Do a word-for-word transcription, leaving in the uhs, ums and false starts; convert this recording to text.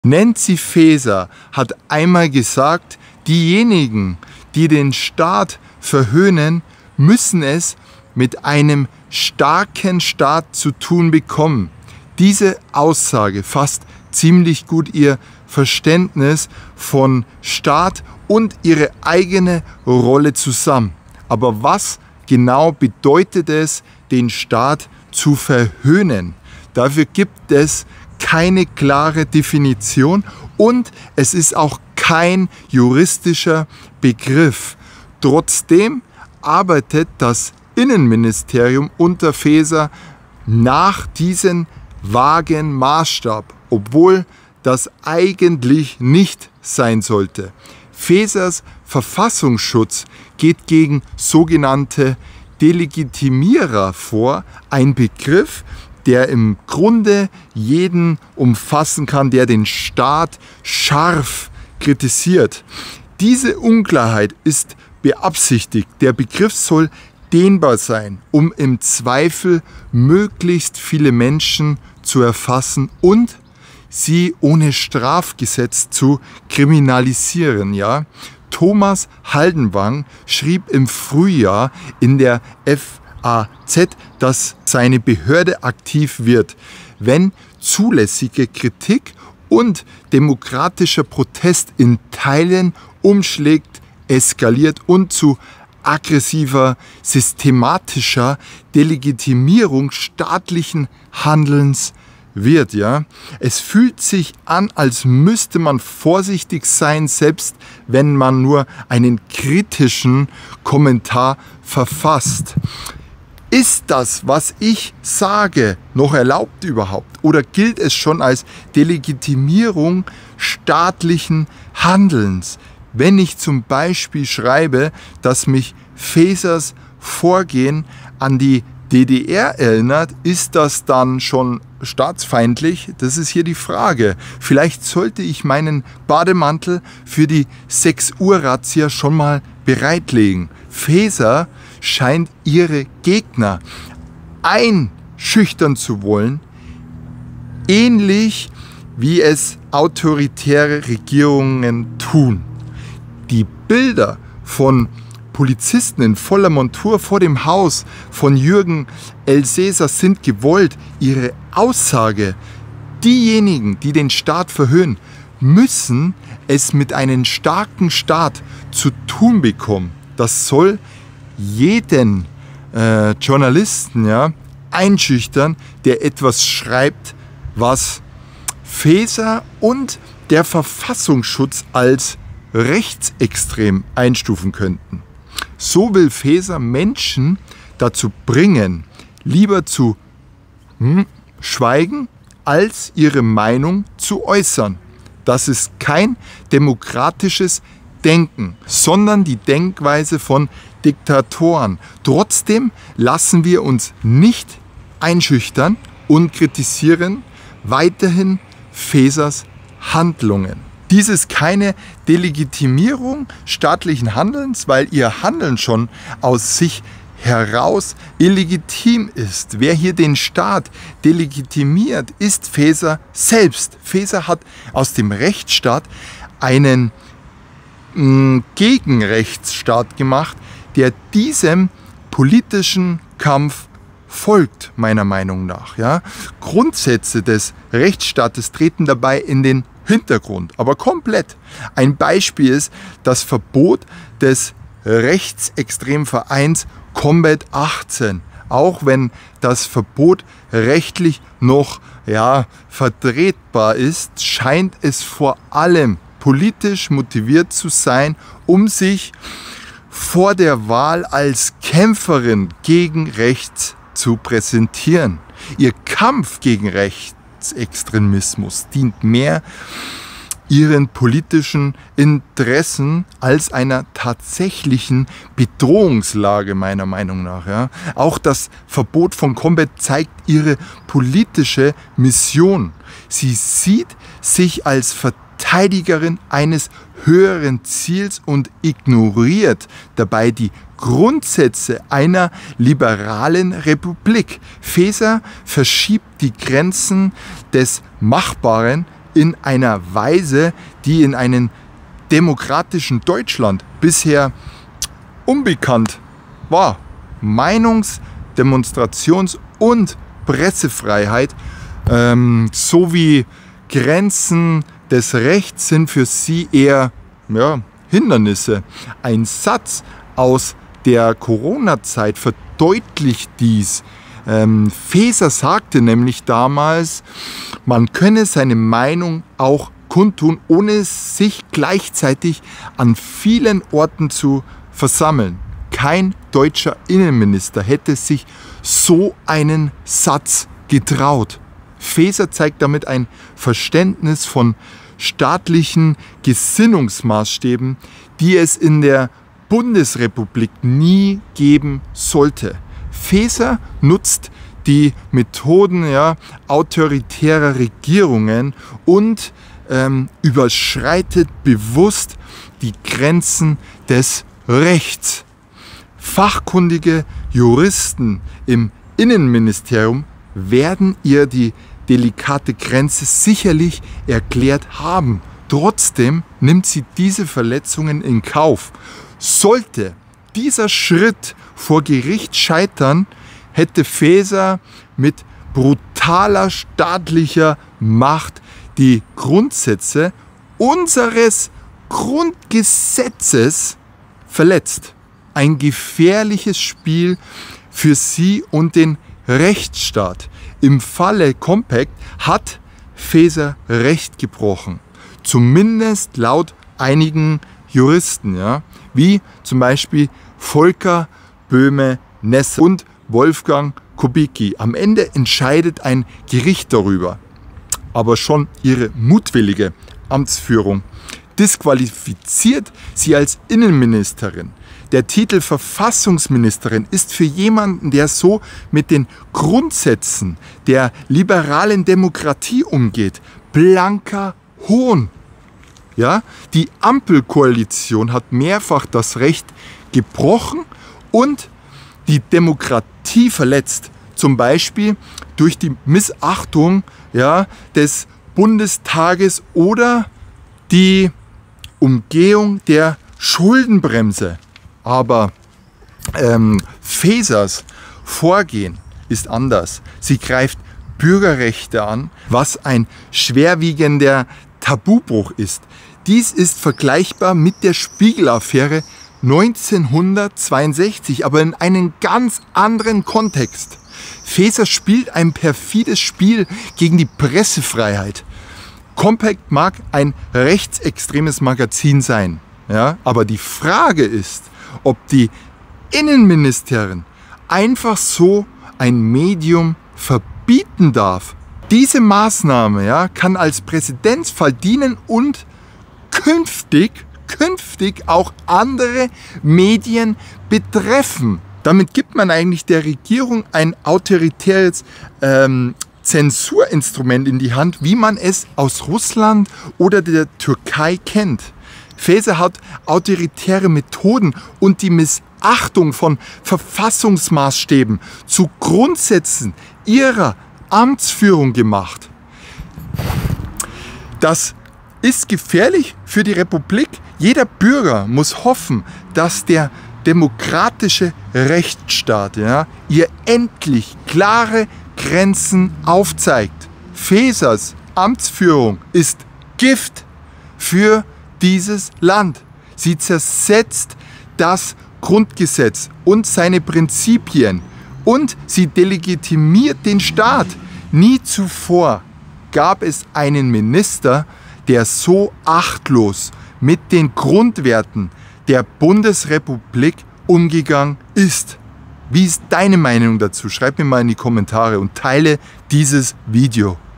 Nancy Faeser hat einmal gesagt, diejenigen, die den Staat verhöhnen, müssen es mit einem starken Staat zu tun bekommen. Diese Aussage fasst ziemlich gut ihr Verständnis von Staat und ihre eigene Rolle zusammen. Aber was genau bedeutet es, den Staat zu verhöhnen? Dafür gibt es keine klare Definition und es ist auch kein juristischer Begriff. Trotzdem arbeitet das Innenministerium unter Faeser nach diesem vagen Maßstab, obwohl das eigentlich nicht sein sollte. Faesers Verfassungsschutz geht gegen sogenannte Delegitimierer vor, ein Begriff, der im Grunde jeden umfassen kann, der den Staat scharf kritisiert. Diese Unklarheit ist beabsichtigt. Der Begriff soll dehnbar sein, um im Zweifel möglichst viele Menschen zu erfassen und sie ohne Strafgesetz zu kriminalisieren. Ja? Thomas Haldenwang schrieb im Frühjahr in der F A Z, dass seine Behörde aktiv wird, wenn zulässige Kritik und demokratischer Protest in Teilen umschlägt, eskaliert und zu aggressiver, systematischer Delegitimierung staatlichen Handelns wird. Ja? Es fühlt sich an, als müsste man vorsichtig sein, selbst wenn man nur einen kritischen Kommentar verfasst. Ist das, was ich sage, noch erlaubt überhaupt? Oder gilt es schon als Delegitimierung staatlichen Handelns? Wenn ich zum Beispiel schreibe, dass mich Faesers Vorgehen an die D D R erinnert, ist das dann schon staatsfeindlich? Das ist hier die Frage. Vielleicht sollte ich meinen Bademantel für die sechs Uhr Razzia schon mal bereitlegen. Faeser scheint ihre Gegner einschüchtern zu wollen, ähnlich wie es autoritäre Regierungen tun. Die Bilder von Polizisten in voller Montur vor dem Haus von Jürgen Elsässer sind gewollt. Ihre Aussage, diejenigen, die den Staat verhöhnen, müssen es mit einem starken Staat zu tun bekommen. Das soll jeden äh, Journalisten ja, einschüchtern, der etwas schreibt, was Faeser und der Verfassungsschutz als rechtsextrem einstufen könnten. So will Faeser Menschen dazu bringen, lieber zu hm, schweigen, als ihre Meinung zu äußern. Das ist kein demokratisches Denken, sondern die Denkweise von Diktatoren. Trotzdem lassen wir uns nicht einschüchtern und kritisieren weiterhin Faesers Handlungen. Dies ist keine Delegitimierung staatlichen Handelns, weil ihr Handeln schon aus sich heraus illegitim ist. Wer hier den Staat delegitimiert, ist Faeser selbst. Faeser hat aus dem Rechtsstaat einen mh, Gegenrechtsstaat gemacht, der diesem politischen Kampf folgt, meiner Meinung nach. Ja? Grundsätze des Rechtsstaates treten dabei in den Hintergrund, aber komplett. Ein Beispiel ist das Verbot des rechtsextremen Vereins Combat achtzehn. Auch wenn das Verbot rechtlich noch ja, vertretbar ist, scheint es vor allem politisch motiviert zu sein, um sich vor der Wahl als Kämpferin gegen rechts zu präsentieren. Ihr Kampf gegen Rechtsextremismus dient mehr ihren politischen Interessen als einer tatsächlichen Bedrohungslage, meiner Meinung nach. Ja. Auch das Verbot von Combat zeigt ihre politische Mission. Sie sieht sich als Verteidigerin eines höheren Ziels und ignoriert dabei die Grundsätze einer liberalen Republik. Faeser verschiebt die Grenzen des Machbaren in einer Weise, die in einem demokratischen Deutschland bisher unbekannt war. Meinungs-, Demonstrations- und Pressefreiheit ähm, sowie Grenzen des Rechts sind für sie eher ja, Hindernisse. Ein Satz aus der Corona-Zeit verdeutlicht dies. Ähm, Faeser sagte nämlich damals, man könne seine Meinung auch kundtun, ohne sich gleichzeitig an vielen Orten zu versammeln. Kein deutscher Innenminister hätte sich so einen Satz getraut. Faeser zeigt damit ein Verständnis von staatlichen Gesinnungsmaßstäben, die es in der Bundesrepublik nie geben sollte. Faeser nutzt die Methoden ja, autoritärer Regierungen und ähm, überschreitet bewusst die Grenzen des Rechts. Fachkundige Juristen im Innenministerium werden ihr die delikate Grenze sicherlich erklärt haben. Trotzdem nimmt sie diese Verletzungen in Kauf. Sollte dieser Schritt vor Gericht scheitern, hätte Faeser mit brutaler staatlicher Macht die Grundsätze unseres Grundgesetzes verletzt. Ein gefährliches Spiel für sie und den Rechtsstaat. Im Falle Compact hat Faeser Recht gebrochen. Zumindest laut einigen Juristen, ja, wie zum Beispiel Volker Böhme-Nesse und Wolfgang Kubicki. Am Ende entscheidet ein Gericht darüber. Aber schon ihre mutwillige Amtsführung disqualifiziert sie als Innenministerin. Der Titel Verfassungsministerin ist für jemanden, der so mit den Grundsätzen der liberalen Demokratie umgeht, blanker Hohn. Ja, die Ampelkoalition hat mehrfach das Recht gebrochen und die Demokratie verletzt. Zum Beispiel durch die Missachtung ja, des Bundestages oder die Umgehung der Schuldenbremse. Aber ähm, Faesers Vorgehen ist anders. Sie greift Bürgerrechte an, was ein schwerwiegender Tabubruch ist. Dies ist vergleichbar mit der Spiegel-Affäre neunzehnhundertzweiundsechzig, aber in einem ganz anderen Kontext. Faeser spielt ein perfides Spiel gegen die Pressefreiheit. Compact mag ein rechtsextremes Magazin sein, ja, aber die Frage ist, ob die Innenministerin einfach so ein Medium verbieten darf. Diese Maßnahme ja, kann als Präzedenzfall dienen und künftig, künftig auch andere Medien betreffen. Damit gibt man eigentlich der Regierung ein autoritäres ähm, Zensurinstrument in die Hand, wie man es aus Russland oder der Türkei kennt. Faeser hat autoritäre Methoden und die Missachtung von Verfassungsmaßstäben zu Grundsätzen ihrer Amtsführung gemacht. Das ist gefährlich für die Republik. Jeder Bürger muss hoffen, dass der demokratische Rechtsstaat ja, ihr endlich klare Grenzen aufzeigt. Faesers Amtsführung ist Gift für dieses Land. Sie zersetzt das Grundgesetz und seine Prinzipien und sie delegitimiert den Staat. Nie zuvor gab es einen Minister, der so achtlos mit den Grundwerten der Bundesrepublik umgegangen ist. Wie ist deine Meinung dazu? Schreib mir mal in die Kommentare und teile dieses Video.